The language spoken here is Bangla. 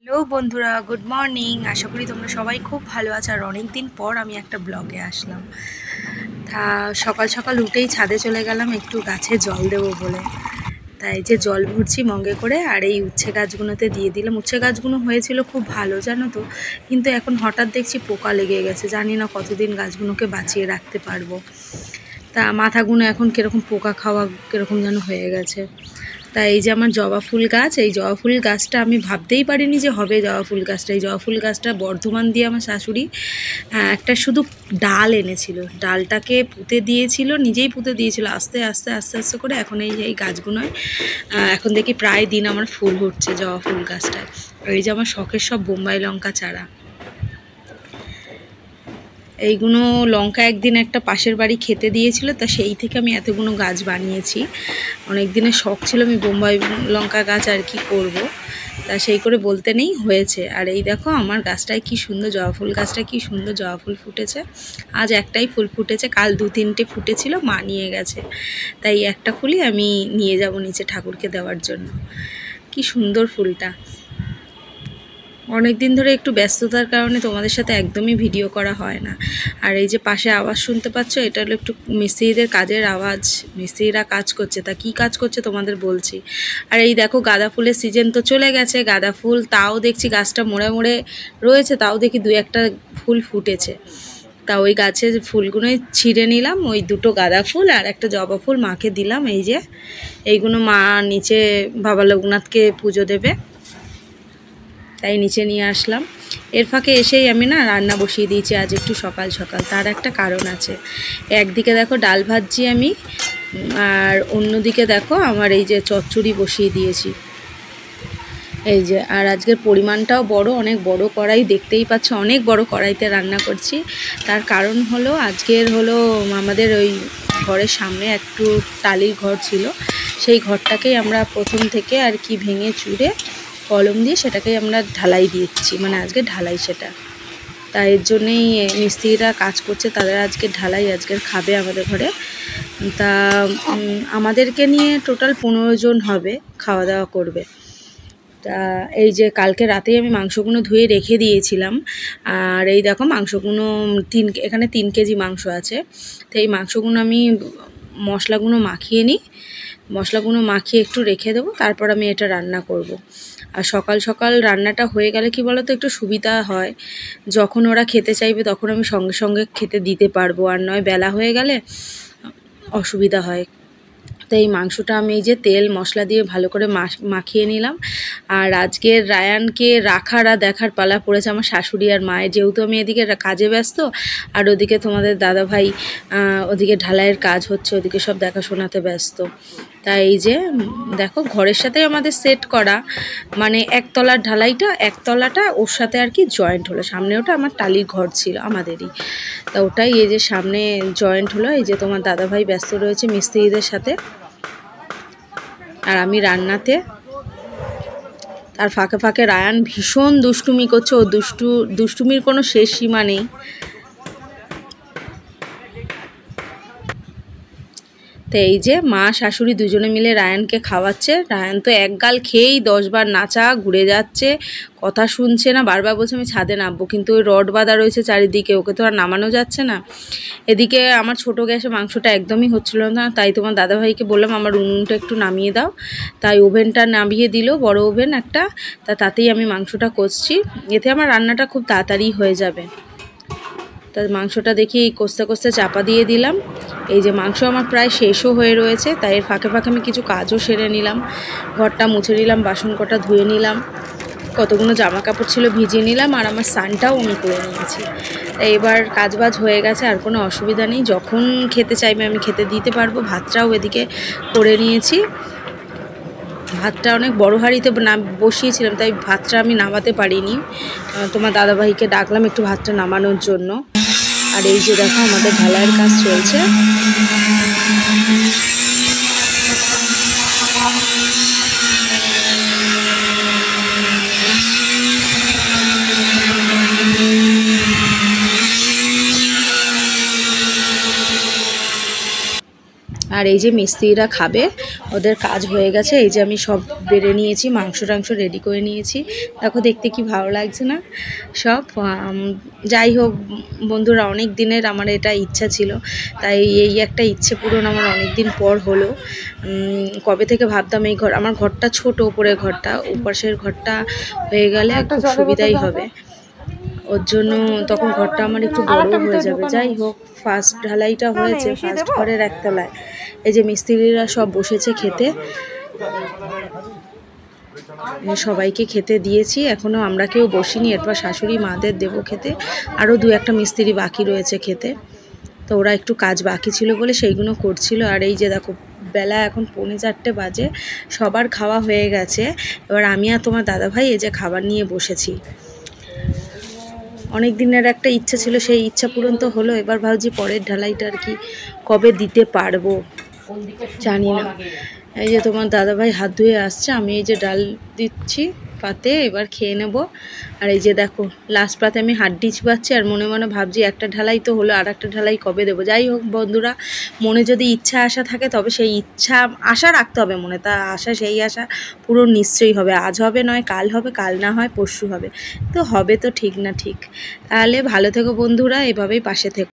হ্যালো বন্ধুরা, গুড মর্নিং। আশা করি তোমরা সবাই খুব ভালো আছো। আর অনেক দিন পর আমি একটা ব্লগে আসলাম। তা সকাল সকাল উঠেই ছাদে চলে গেলাম একটু গাছে জল দেবো বলে। তাই যে জল ভরছি মগে করে, আর এই উচ্ছে গাছগুলোতে দিয়ে দিলাম। উচ্ছে গাছগুলো হয়েছিল খুব ভালো, জানো তো, কিন্তু এখন হঠাৎ দেখছি পোকা লেগে গেছে। জানি না কতদিন গাছগুলোকে বাঁচিয়ে রাখতে পারবো। তা মাথাগুলো এখন কীরকম পোকা খাওয়া কীরকম যেন হয়ে গেছে। তাই এই যে আমার জবা ফুল গাছ, এই জবা ফুল গাছটা আমি ভাবতেই পারিনি যে হবে জবা ফুল গাছটা। এই জবা ফুল গাছটা বর্ধমান দিয়ে আমার শাশুড়ি একটা শুধু ডাল এনেছিল, ডালটাকে পুঁতে দিয়েছিল, নিজেই পুঁতে দিয়েছিল। আস্তে আস্তে আস্তে আস্তে করে এখন এই গাছগুলোয় এখন দেখি প্রায় দিন আমার ফুল হচ্ছে জবা ফুল গাছটায়। আর এই যে আমার শখের সব বোম্বাই লঙ্কা চারা, এইগুলো লঙ্কা একদিন একটা পাশের বাড়ি খেতে দিয়েছিল, তা সেই থেকে আমি এতগুলো গাছ বানিয়েছি। অনেক দিনের শখ ছিল আমি বোম্বাই লঙ্কা গাছ আর কি করব, তা সেই করে বলতে নেই হয়েছে। আর এই দেখো আমার গাছটায় কি সুন্দর জবা ফুল গাছটায় কি সুন্দর জবা ফুল ফুটেছে। আজ একটাই ফুল ফুটেছে, কাল 2-3টে ফুটেছিল, মা নিয়ে গেছে। তাই একটা ফুলই আমি নিয়ে যাব নিচে ঠাকুরকে দেওয়ার জন্য। কি সুন্দর ফুলটা। অনেক দিন ধরে একটু ব্যস্ততার কারণে তোমাদের সাথে একদমই ভিডিও করা হয় না। আর এই যে পাশে আওয়াজ শুনতে পাচ্ছ, এটা হলো একটু মিস্ত্রিদের কাজের আওয়াজ। মিস্ত্রিরা কাজ করছে, তা কি কাজ করছে তোমাদের বলছি। আর এই দেখো গাঁদা ফুলের সিজন তো চলে গেছে, গাঁদা ফুল তাও দেখছি গাছটা মোড়ে মোড়ে রয়েছে, তাও দেখি 2-1টা ফুল ফুটেছে। তা ওই গাছের ফুলগুলোই ছিঁড়ে নিলাম, ওই 2টো গাঁদা ফুল আর একটা জবা ফুল মাকে দিলাম। এই যে এইগুলো মা নিচে বাবা লোকনাথকে পুজো দেবে, তাই নিচে নিয়ে আসলাম। এর ফাঁকে এসেই আমি না রান্না বসিয়ে দিয়েছি আজ একটু সকাল সকাল। তার একটা কারণ আছে। একদিকে দেখো ডাল ভাজছি আমি, আর অন্যদিকে দেখো আমার এই যে চচ্চড়ি বসিয়ে দিয়েছি। এই যে, আর আজকের পরিমাণটাও বড়, অনেক বড় কড়াই, দেখতেই পাচ্ছ অনেক বড় কড়াইতে রান্না করছি। তার কারণ হলো আজকের হলো আমাদের ওই ঘরের সামনে একটু টালির ঘর ছিল, সেই ঘরটাকেই আমরা প্রথম থেকে আর কি ভেঙে চুরে কলম দিয়ে সেটাকেই আমরা ঢালাই দিচ্ছি, মানে আজকে ঢালাই সেটা। তাই এর জন্যেই মিস্ত্রিরা কাজ করছে, তাদের আজকে ঢালাই, আজকের খাবে আমাদের ঘরে। তা আমাদেরকে নিয়ে টোটাল 15 জন হবে, খাওয়া দাওয়া করবে। তা এই যে কালকে রাতেই আমি মাংসগুলো ধুয়ে রেখে দিয়েছিলাম। আর এই দেখো মাংসগুলো এখানে 3 কেজি মাংস আছে। তো এই মাংসগুলো আমি মশলাগুলো মাখিয়ে নিই, মশলাগুলো মাখিয়ে একটু রেখে দেবো, তারপর আমি এটা রান্না করব। আর সকাল সকাল রান্নাটা হয়ে গেলে কি বলো তো, একটু সুবিধা হয়। যখন ওরা খেতে চাইবে তখন আমি সঙ্গে সঙ্গে খেতে দিতে পারবো, আর নয় বেলা হয়ে গেলে অসুবিধা হয়। তো এই মাংসটা আমি এই যে তেল মশলা দিয়ে ভালো করে মাখিয়ে নিলাম। আর আজকের রায়ানকে রাখার আর দেখার পালা পড়েছে আমার শাশুড়ি আর মায়ের, যেহেতু আমি এদিকে কাজে ব্যস্ত, আর ওদিকে তোমাদের দাদাভাই ওদিকে ঢালাইয়ের কাজ হচ্ছে, ওদিকে সব দেখাশোনাতে ব্যস্ত। তাই এই যে দেখো ঘরের সাথে আমাদের সেট করা, মানে একতলার ঢালাইটা, একতলাটা ওর সাথে আর কি জয়েন্ট হলো। সামনে ওটা আমার টালির ঘর ছিল আমাদেরই, তা ওটাই এই যে সামনে জয়েন্ট হলো। এই যে তোমার দাদাভাই ব্যস্ত রয়েছে মিস্ত্রিদের সাথে, আর আমি রান্নাতে। তার ফাঁকে ফাঁকে রায়ান ভীষণ দুষ্টুমি করছে, ও দুষ্টুমির কোনো শেষ সীমা নেই। তো এই যে মা শাশুড়ি দুজনে মিলে রায়ানকে খাওয়াচ্ছে। রায়ান তো এক গাল খেয়েই 10 বার নাচা ঘুরে যাচ্ছে, কথা শুনছে না, বারবার বলছে আমি ছাদে নামবো, কিন্তু ওই রড বাঁধা রয়েছে চারিদিকে, ওকে তো আর নামানো যাচ্ছে না। এদিকে আমার ছোট গ্যাসে মাংসটা একদমই হচ্ছিল না, তাই তোমার দাদাভাইকে বললাম আমার উনুনটা একটু নামিয়ে দাও, তাই ওভেনটা নামিয়ে দিল, বড় ওভেন একটা, তাতেই আমি মাংসটা কষছি। এতে আমার রান্নাটা খুব তাড়াতাড়ি হয়ে যাবে। তার মাংসটা দেখি কষতে কষতে চাপা দিয়ে দিলাম। এই যে মাংস আমার প্রায় শেষও হয়ে রয়েছে, তাই এর ফাঁকে ফাঁকে আমি কিছু কাজও সেরে নিলাম। ঘরটা মুছে নিলাম, বাসন কটা ধুয়ে নিলাম, কতগুলো জামা কাপড় ছিল ভিজিয়ে নিলাম, আর আমার স্নানটাও আমি করে নিয়েছি। এবার কাজবাজ হয়ে গেছে, আর কোনো অসুবিধা নেই, যখন খেতে চাইবে আমি খেতে দিতে পারবো। ভাতটাও এদিকে করে নিয়েছি। ভাতটা অনেক বড় হাঁড়িতে বসিয়েছিলাম, তাই ভাতটা আমি নামাতে পারিনি। তোমার দাদাভাইকে ডাকলাম একটু ভাতটা নামানোর জন্য। আর এই যে দেখো আমাদের ঢালাইয়ের কাজ চলছে। আর আর এই যে মিস্ত্রিরা খাবে, ওদের কাজ হয়ে গেছে। এই যে আমি সব বেড়ে নিয়েছি, মাংস টাংস রেডি করে নিয়েছি। দেখো দেখতে কি ভালো লাগছে না সব। যাই হোক বন্ধুরা, অনেক দিনের আমার এটা ইচ্ছা ছিল, তাই এই একটা ইচ্ছে পূরণ আমার অনেক দিন পর হলো। কবে থেকে ভাবতাম এই ঘর, আমার ঘরটা ছোট, উপরের ঘরটা, উপাসের ঘরটা হয়ে গেলে খুব সুবিধাই হবে। ওর জন্য তখন ঘরটা আমার একটু বড় হয়ে যাবে। যাই হোক, ফার্স্ট ঢালাইটা হয়েছে ফার্স্ট ঘরের একতলায়। এই যে মিস্ত্রিরা সব বসেছে খেতে, সবাইকে খেতে দিয়েছি। এখনও আমরা কেউ বসিনি, এরপর শাশুড়ি মাদের দেবো খেতে। আরও 2-1টা মিস্ত্রি বাকি রয়েছে খেতে, তো ওরা একটু কাজ বাকি ছিল বলে সেইগুলো করছিল। আর এই যে দেখো বেলা এখন 3:45 বাজে, সবার খাওয়া হয়ে গেছে। এবার আমি আর তোমার দাদাভাই এই যে খাবার নিয়ে বসেছি। অনেক দিনের একটা ইচ্ছা ছিল, সেই ইচ্ছা পূরণ তো হলো। এবার ভাবছি পরের ঢালাইটা আর কি কবে দিতে পারবো জানি না। এই যে তোমার দাদাভাই হাত ধুয়ে আসছে, আমি এই যে ডাল দিচ্ছি পাতে, এবার খেয়ে নেব। আর এই যে দেখো লাস্ট পাতে আমি হাড্ডি চিবাচ্ছি, আর মনে মনে ভাবছি একটা ঢালাই তো হলো, আর একটা ঢালাই কবে দেবো। যাই হোক বন্ধুরা, মনে যদি ইচ্ছা আশা থাকে তবে সেই ইচ্ছা আশা রাখতে হবে মনে, তা আশা সেই আশা পুরো নিশ্চয়ই হবে। আজ হবে নয় কাল হবে, কাল না হয় পরশু হবে, তো হবে তো ঠিক না ঠিক। তাহলে ভালো থেকো বন্ধুরা, এভাবেই পাশে থেকো।